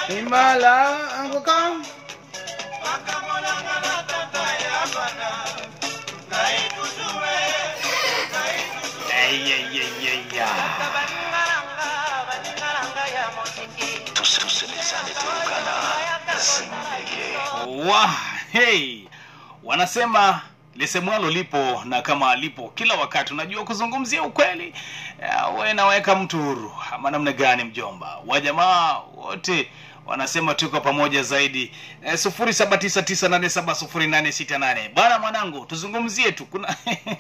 Imala angokam. Wah, hey. Wanasema lisemwalo lipo na kama alipo kila wakati unajua kuzungumzia ukweli. Wewe naweka mtu huru. Ama namna gani mjomba? Wajamaa wote wanasema tuko pamoja zaidi. 0799870868. Bana mwanangu tuzungumzie tu kuna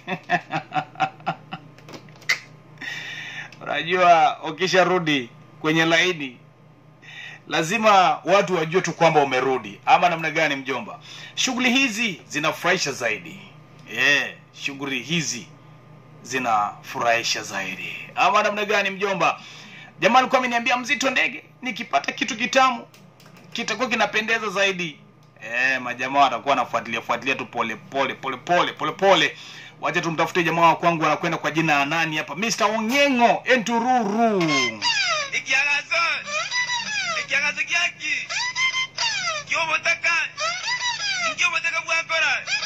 unajua ukisharudi kwenye laini lazima watu wajue tu kwamba umerudi. Ama namna gani mjomba? Shughuli hizi zinafurahisha zaidi. Shughuli hizi zinafurahisha zaidi. Ama namna gani mjomba? Jamaa alikuwa ameniambia Mzito Ndege nikipata kitu kitamu kitakuwa kinapendeza zaidi. Majamaa watakuwa wanafuatilia tu pole pole. Wacha tumtafute jamaa wa kwangu anakwenda kwa jina nani hapa? Mr. Onyengo Entururu. Ikiagazo kiaki. Kyo motaka. Kyo motaka bwakora.